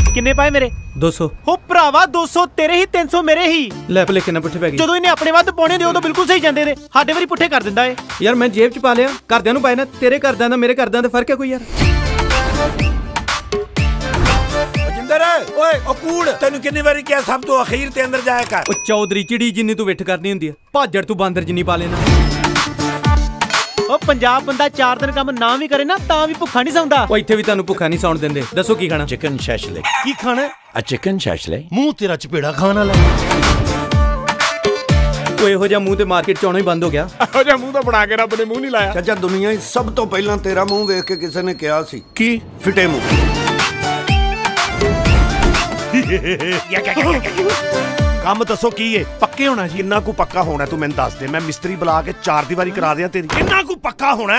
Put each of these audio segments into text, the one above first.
किन्ने पाए मेरे 200 हो भरावा 200 तेरे ही 300 मेरे ही ਲੈ ਭਲੇ ਕਿੰਨਾ ਪੁੱਠੇ ਪੈ ਗਏ ਜਦੋਂ ਇਹਨੇ ਆਪਣੇ ਵੱਧ ਪਾਉਣੇ ਦੇ ਉਦੋਂ ਬਿਲਕੁਲ ਸਹੀ ਜਾਂਦੇ ਨੇ ਸਾਡੇ ਵਾਰੀ ਪੁੱਠੇ ਕਰ ਦਿੰਦਾ ਏ ਯਾਰ ਮੈਂ ਜੇਬ 'ਚ ਪਾ ਲਿਆ ਘਰਦਿਆਂ ਨੂੰ ਪਾਏ ਨਾ ਤੇਰੇ ਘਰਦਿਆਂ ਦਾ ਮੇਰੇ ਘਰਦਿਆਂ ਦਾ ਫਰਕ ਹੈ ਕੋਈ ਯਾਰ ਜਿੰਦਰ ਓਏ ਉਹ ਕੂੜ ਤੈਨੂੰ ਕਿੰਨੀ ਵਾਰੀ ਕਿਹਾ ਸਭ ਤੋਂ ਅਖੀਰ ਤੇ ਅੰਦਰ ਜਾਇਆ ਕਰ ਉਹ ਚੌਧਰੀ ਚਿੜੀ ਜਿੰਨੀ ਤੂੰ ਵਿੱਠ ਕਰਨੀ ਹੁੰਦੀ ਹੈ ਭਾਜੜ ਤੂੰ ਬਾਂਦਰ ਜਿੰਨੀ ਪਾ ਲੈਣਾ ਉਹ ਪੰਜਾਬ ਬੰਦਾ 4 ਦਿਨ ਕੰਮ ਨਾ ਵੀ ਕਰੇ ਨਾ ਤਾਂ ਵੀ ਭੁੱਖਾ ਨਹੀਂ ਸੌਂਦਾ ਉਹ ਇੱਥੇ ਵੀ ਤੁਹਾਨੂੰ ਭੁੱਖਾ ਨਹੀਂ ਸੌਣ ਦਿੰਦੇ ਦੱਸੋ ਕੀ ਖਾਣਾ ਚਿਕਨ ਸ਼ੈਸ਼ਲੇ ਕੀ ਖਾਣਾ ਆ ਚਿਕਨ ਸ਼ੈਸ਼ਲੇ ਮੂੰਹ ਤੇਰਾ ਚਪੇੜਾ ਖਾਣ ਵਾਲਾ ਉਹ ਇਹੋ ਜਿਹਾ ਮੂੰਹ ਤੇ ਮਾਰਕੀਟ ਚ ਆਉਣਾ ਹੀ ਬੰਦ ਹੋ ਗਿਆ ਇਹੋ ਜਿਹਾ ਮੂੰਹ ਤਾਂ ਬਣਾ ਕੇ ਰੱਬ ਨੇ ਮੂੰਹ ਨਹੀਂ ਲਾਇਆ ਚਾਚਾ ਦੁਨੀਆ 'ਚ ਸਭ ਤੋਂ ਪਹਿਲਾਂ ਤੇਰਾ ਮੂੰਹ ਵੇਖ ਕੇ ਕਿਸੇ ਨੇ ਕਿਹਾ ਸੀ ਕੀ ਫਿੱਟੇ ਮੂੰਹ ਕੰਮ ਦੱਸੋ ਕੀ ਏ ਪੱਕੇ ਹੋਣਾ ਜੀ ਕਿੰਨਾ ਕੁ ਪੱਕਾ ਹੋਣਾ ਤੂੰ ਮੈਨੂੰ ਦੱਸ ਦੇ ਮੈਂ ਮਿਸਤਰੀ ਬੁਲਾ ਕੇ 4 ਦੀਵਾਰੀ ਕਰਾ ਦਿਆਂ ਤੇਰੀ ਕਿੰਨਾ ਕੁ ਪੱਕਾ ਹੋਣਾ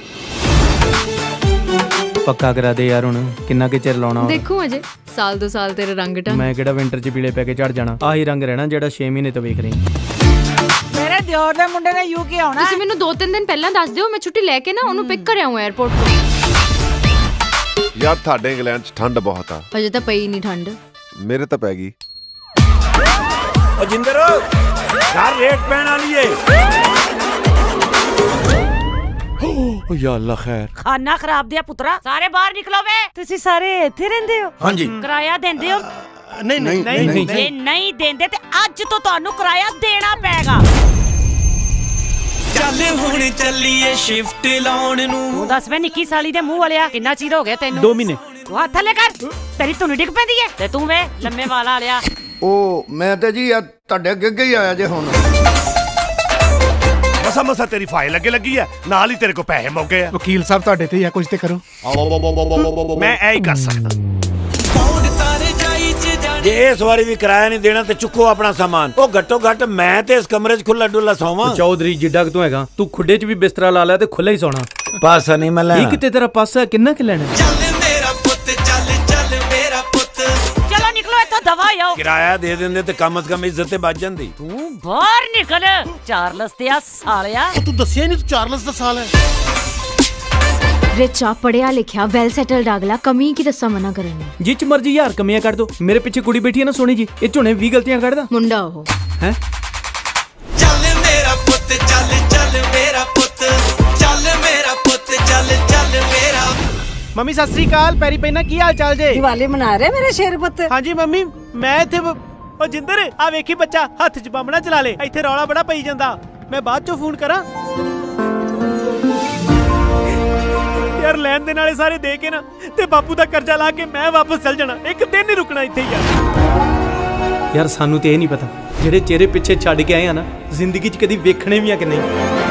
ਪੱਕਾ ਕਰਾ ਦੇ ਯਾਰ ਹੁਣ ਕਿੰਨਾ ਕਿ ਚਿਰ ਲਾਉਣਾ ਦੇਖੂ ਅਜੇ ਸਾਲ 2 ਸਾਲ ਤੇਰੇ ਰੰਗ ਢੰਗ ਮੈਂ ਕਿਹੜਾ ਵਿੰਟਰ 'ਚ ਪੀਲੇ ਪੈ ਕੇ ਝੜ ਜਾਣਾ ਆਹੀ ਰੰਗ ਰਹਿਣਾ ਜਿਹੜਾ 6 ਮਹੀਨੇ ਤੋਂ ਵੇਖ ਰਹੀ ਮੇਰੇ ਦਿਓਰ ਦੇ ਮੁੰਡੇ ਨੇ ਯੂਕੇ ਆਉਣਾ ਤੁਸੀਂ ਮੈਨੂੰ 2-3 ਦਿਨ ਪਹਿਲਾਂ ਦੱਸ ਦਿਓ ਮੈਂ ਛੁੱਟੀ ਲੈ ਕੇ ਨਾ ਉਹਨੂੰ ਪਿਕ ਕਰ ਆਉਂ 에ਅਰਪੋਰਟ ਤੋਂ ਯਾਰ ਤੁਹਾਡੇ ਇੰਗਲੈਂਡ 'ਚ ਠੰਡ ਬਹੁਤ ਆ ਅਜੇ ਤਾਂ ਪਈ ਨਹੀਂ ਠੰਡ ਮੇਰੇ ਤਾਂ ਪੈ ਗਈ ਓ ਜਿੰਦਰ ਘਰ ਰੇਟ ਪੈਣ ਵਾਲੀ ਏ ਓ ਯਾ ਅੱਲਾ ਖੈਰ ਖਾਨਾ ਖਰਾਬ ਦਿਆ ਪੁੱਤਰਾ ਸਾਰੇ ਬਾਹਰ ਨਿਕਲੋ ਵੇ ਤੁਸੀਂ ਸਾਰੇ ਇੱਥੇ ਰਹਿੰਦੇ ਹੋ ਹਾਂਜੀ ਕਿਰਾਇਆ ਦਿੰਦੇ ਹੋ ਨਹੀਂ ਜੇ ਨਹੀਂ ਦਿੰਦੇ ਤੇ ਅੱਜ ਤੋਂ ਤੁਹਾਨੂੰ ਕਿਰਾਇਆ ਦੇਣਾ ਪੈਗਾ ਚੱਲ ਹੁਣ ਚੱਲੀਏ ਸ਼ਿਫਟ ਲਾਉਣ ਨੂੰ ਤੂੰ ਦੱਸ ਵੇ ਨਿੱਕੀ ਸਾਲੀ ਦੇ ਮੂੰਹ ਵਾਲਿਆ ਕਿੰਨਾ ਚਿਰ ਹੋ ਗਿਆ ਤੈਨੂੰ 2 ਮਹੀਨੇ ਤੂੰ ਹੱਥ ਥੱਲੇ ਕਰ ਤੇਰੀ ਧੁਨੀ ਡਿੱਗ ਪੈਂਦੀ ਏ ਤੇ ਤੂੰ ਵੇ ਲੰਮੇ ਵਾਲਾ ਵਾਲਿਆ ਉਹ ਮੈਂ ਤੇ ਜੀ ਤੁਹਾਡੇ ਅੱਗੇ ਹੀ ਆਇਆ ਜੇ ਹੁਣ ਮਸਾ ਤੇਰੀ ਫਾਈਲ ਅੱਗੇ ਲੱਗੀ ਆ ਨਾਲ ਹੀ ਤੇਰੇ ਕੋ ਪੈਸੇ ਮੁੱਕ ਗਏ ਆ ਵਕੀਲ ਸਾਹਿਬ ਤੁਹਾਡੇ ਤੇ ਹੀ ਆ ਕੁਝ ਤੇ ਕਰੋ ਮੈਂ ਐ ਹੀ ਕਰ ਸਕਦਾ ਜੇ ਇਸ ਵਾਰੀ ਵੀ ਕਿਰਾਇਆ ਨਹੀਂ ਦੇਣਾ ਤੇ ਚੁੱਕੋ ਆਪਣਾ ਸਾਮਾਨ ਉਹ ਘੱਟੋ ਘੱਟ ਮੈਂ ਤੇ ਇਸ ਕਮਰੇ 'ਚ ਖੁੱਲਾ ਡੁੱਲਾ ਸੌਵਾਂ ਚੌਧਰੀ ਜਿੱਡਾ ਕਿ ਤੂੰ ਹੈਗਾ ਤੂੰ ਖੁੱਡੇ 'ਚ ਵੀ ਬਿਸਤਰਾ ਲਾ ਲਿਆ ਤੇ ਖੁੱਲਾ ਹੀ ਸੌਣਾ ਪਾਸਾ ਨਹੀਂ ਮੈਂ ਲੈਣਾ ਇਹ ਕਿਤੇ ਤੇਰਾ ਪਾਸਾ ਕਿੰਨਾ ਕਿ ਲੈਣਾ ਚੱਲ ਮੇਰਾ ਪੁੱਤ ਚੱਲ ਮੇਰਾ ਪੁੱਤ ਚਲੋ ਨਿਕਲੋ ਇੱਥੋਂ ਦਵਾ ਆਓ ਕਿਰਾਇਆ ਦੇ ਦਿੰਦੇ ਤੇ ਕਮ ਸੇ ਕਮ ਇੱਜ਼ਤ ਤੇ ਬਚ ਜਾਂਦੀ ਤੂੰ ਬਾਹਰ ਨਿਕਲ ਚਾਰਲਸ ਤੇ ਆ ਸਾਲਿਆ ਤੂੰ ਦੱਸਿਆ ਹੀ ਨਹੀਂ ਤੂੰ ਚਾਰਲਸ ਦਾ ਸਾਲ ਹੈ ਰਿਚਾ ਪੜਿਆ ਲਿਖਿਆ ਵੈਲ ਸੈਟਲਡ ਅਗਲਾ ਕਮੀ ਕੀ ਦੱਸਾਂ ਮਨਾ ਕਰਨ ਨੂੰ ਜਿੱਚ ਮਰਜੀ ਯਾਰ ਕਮੀਆਂ ਕੱਢ ਦੋ ਮੇਰੇ ਪਿੱਛੇ ਕੁੜੀ ਬੈਠੀ ਹੈ ਨਾ ਸੋਹਣੀ ਜੀ ਇਹ ਝੋਨੇ 20 ਗਲਤੀਆਂ ਕੱਢਦਾ ਮੁੰਡਾ ਉਹ ਹੈ ਚੱਲ ਮੇਰਾ ਪੁੱਤ ਚੱਲ ਮੇਰਾ ਪੁੱਤ ਚੱਲ ਮੇਰਾ ਪੁੱਤ ਚੱਲ ਮੇਰਾ ਮੰਮੀ ਸਤਿ ਸ੍ਰੀ ਅਕਾਲ ਪੈਰੀ ਪੈਣਾ ਕੀ ਹਾਲ ਚਾਲ ਜੇ ਦੀਵਾਲੀ ਮਨਾ ਰਹੇ ਮੇਰੇ ਸ਼ੇਰ ਪੁੱਤ ਹਾਂਜੀ ਮੰਮੀ ਮੈਂ ਇੱਥੇ ਉਹ ਜਿੰਦਰ ਆ ਵੇਖੀ ਬੱਚਾ ਹੱਥ 'ਚ ਬੰਬ ਨਾ ਚਲਾ ਲੇ ਇੱਥੇ ਰੌਲਾ ਬੜਾ ਪਈ ਜਾਂਦਾ ਮੈਂ ਬਾਅਦ 'ਚੋਂ ਫੋਨ ਕਰਾਂ ਯਾਰ ਲੈਣ ਦੇ ਨਾਲੇ ਸਾਰੇ ਦੇ ਕੇ ਨਾ ਤੇ ਬਾਪੂ ਦਾ ਕਰਜ਼ਾ ਲਾ ਕੇ ਮੈਂ ਵਾਪਸ ਚੱਲ ਜਾਣਾ ਇੱਕ ਦਿਨ ਨਹੀਂ ਰੁਕਣਾ ਇੱਥੇ ਯਾਰ ਸਾਨੂੰ ਤੇ ਇਹ ਨਹੀਂ ਪਤਾ ਜਿਹੜੇ ਚਿਹਰੇ ਪਿੱਛੇ ਛੱਡ ਕੇ ਆਏ ਆ ਨਾ ਜ਼ਿੰਦਗੀ 'ਚ ਕਦੀ ਵੇਖਣੇ ਵੀ ਆ ਕਿ ਨਹੀਂ